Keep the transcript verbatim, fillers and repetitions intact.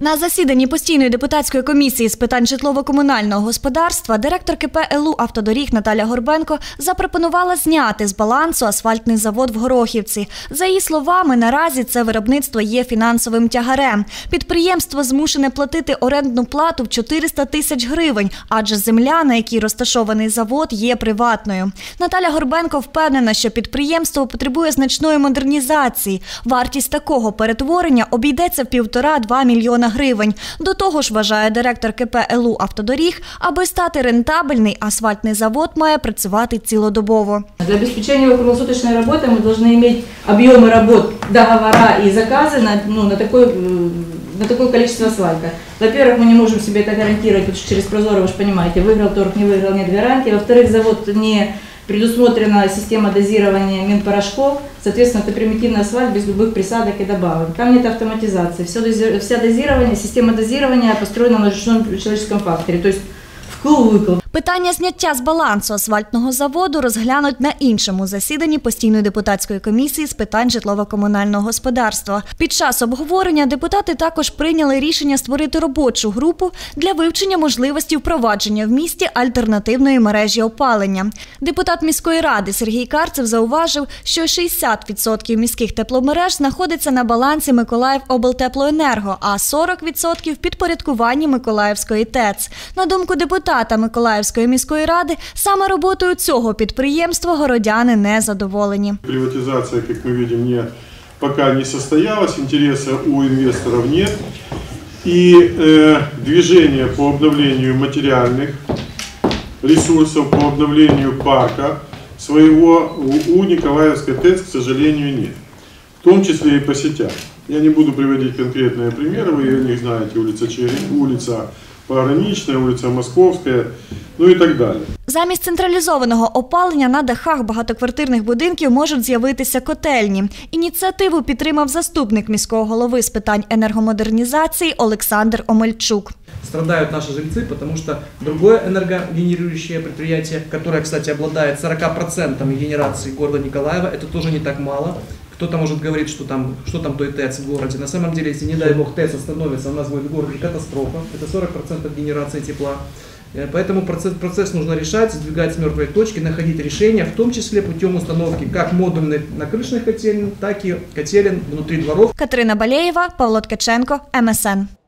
На засіданні постійної депутатської комісії з питань житлово-комунального господарства директор КП ЕЛУ «Автодоріг» Наталя Горбенко запропонувала зняти з балансу асфальтний завод в Горохівці. За її словами, наразі це виробництво є фінансовим тягарем. Підприємство змушене платити орендну плату в чотириста тисяч гривень, адже земля, на якій розташований завод, є приватною. Наталя Горбенко впевнена, що підприємство потребує значної модернізації. Вартість такого перетворення обійдеться в півтора-два мільйона гривень. До того ж, вважає директор КП ЕЛУ «Автодоріг», аби стати рентабельний, асфальтний завод має працювати цілодобово. Для обеспечения круглосуточной работы мы должны иметь объемы работ, договора и заказы на, ну, на, такое, на такое количество асфальта. Во-первых, мы не можем себе это гарантировать, потому что через Прозоро, вы же понимаете, выиграл торг, не выиграл, нет гарантии. Во-вторых, завод не предусмотрена система дозирования минпорошков, соответственно, это примитивный асфальт без любых присадок и добавок. Там нет автоматизации. Все дози... Вся дозирование, система дозирования построена на ручном человеческом факторе, то есть вкл-выкл. Питання зняття з балансу асфальтного заводу розглянуть на іншому засіданні постійної депутатської комісії з питань житлово-комунального господарства. Під час обговорення депутати також прийняли рішення створити робочу групу для вивчення можливості впровадження в місті альтернативної мережі опалення. Депутат міської ради Сергій Карцев зауважив, що шістдесят відсотків міських тепломереж знаходиться на балансі Миколаївоблтеплоенерго, а сорок відсотків – в підпорядкуванні Миколаївської ТЕЦ. На думку депутата Миколаївської міської ради, саме роботою цього підприємства городяни не задоволені. Приватизація, як ми бачимо, не, поки не состоялась, інтересу у інвесторів немає. І э, движение по обновлению материальных ресурсов, по обновлению парка своего у Николаевской ТЭЦ, к сожалению, нет. В том числе и по сетям. Я не буду приводить конкретные примеры, вы о них знаете, улица Черен, улица Пограничная, вулиця Московська, ну і так далі. Замість централізованого опалення на дахах багатоквартирних будинків можуть з'явитися котельні. Ініціативу підтримав заступник міського голови з питань енергомодернізації Олександр Омельчук. Страдают наши жильцы, потому что другое энергогенерирующее предприятие, которое, кстати, обладает сорока процентами генерации города Николаева, это тоже не так мало. Кто-то может говорить, что там, что там той ТЭЦ в городе. На самом деле, если, не дай бог, ТЭЦ остановится, у нас будет в городе катастрофа. Это сорок процентов генерации тепла. Поэтому процесс, процесс нужно решать, сдвигать с мертвой точки, находить решения, в том числе путем установки как модульных накрышных котелен, так и котелен внутри дворов. Катерина Балеєва, Павло Ткаченко, ем ес ен.